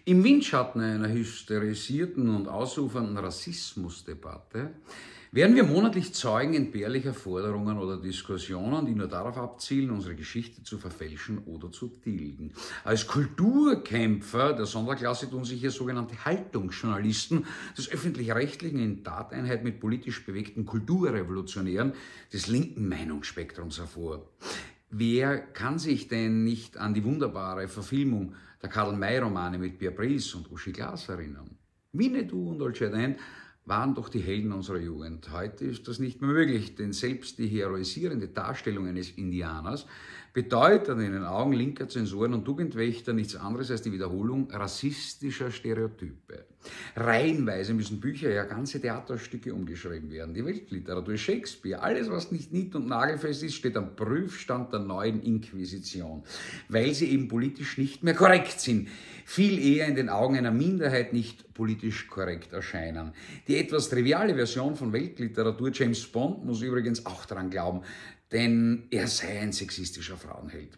Im Windschatten einer hysterisierten und ausufernden Rassismusdebatte werden wir monatlich Zeugen entbehrlicher Forderungen oder Diskussionen, die nur darauf abzielen, unsere Geschichte zu verfälschen oder zu tilgen. Als Kulturkämpfer der Sonderklasse tun sich hier sogenannte Haltungsjournalisten des Öffentlich-Rechtlichen in Tateinheit mit politisch bewegten Kulturrevolutionären des linken Meinungsspektrums hervor. Wer kann sich denn nicht an die wunderbare Verfilmung der Karl-May-Romane mit Pierre Brice und Uschi Glas erinnern? Winnetou und Old Shatterhand waren doch die Helden unserer Jugend. Heute ist das nicht mehr möglich, denn selbst die heroisierende Darstellung eines Indianers bedeutet in den Augen linker Zensoren und Tugendwächter nichts anderes als die Wiederholung rassistischer Stereotype. Reihenweise müssen Bücher, ja ganze Theaterstücke umgeschrieben werden. Die Weltliteratur, Shakespeare, alles was nicht nied- und nagelfest ist, steht am Prüfstand der neuen Inquisition, weil sie eben politisch nicht mehr korrekt sind, viel eher in den Augen einer Minderheit nicht politisch korrekt erscheinen. Die etwas triviale Version von Weltliteratur, James Bond, muss übrigens auch daran glauben, denn er sei ein sexistischer Frauenheld.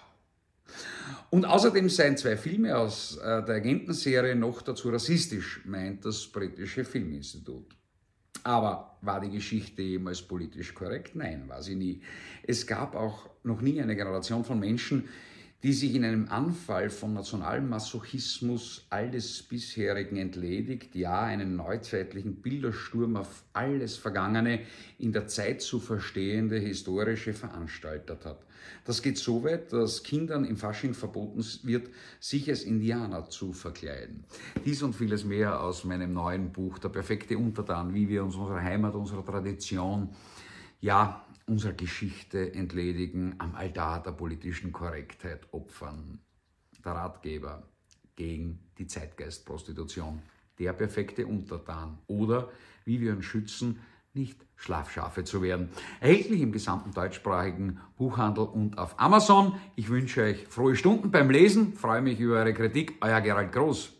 Und außerdem seien 2 Filme aus der Agentenserie noch dazu rassistisch, meint das britische Filminstitut. Aber war die Geschichte jemals politisch korrekt? Nein, war sie nie. Es gab auch noch nie eine Generation von Menschen, die sich in einem Anfall von Nationalmasochismus alles Bisherigen entledigt, ja, einen neuzeitlichen Bildersturm auf alles Vergangene in der Zeit zu verstehende historische veranstaltet hat. Das geht so weit, dass Kindern im Fasching verboten wird, sich als Indianer zu verkleiden. Dies und vieles mehr aus meinem neuen Buch Der perfekte Untertan, wie wir uns unserer Heimat, unserer Tradition, ja, unserer Geschichte entledigen, am Altar der politischen Korrektheit opfern. Der Ratgeber gegen die Zeitgeistprostitution, der perfekte Untertan oder wie wir uns schützen, nicht Schlafschafe zu werden. Erhältlich im gesamten deutschsprachigen Buchhandel und auf Amazon. Ich wünsche euch frohe Stunden beim Lesen, freue mich über eure Kritik, euer Gerald Groß.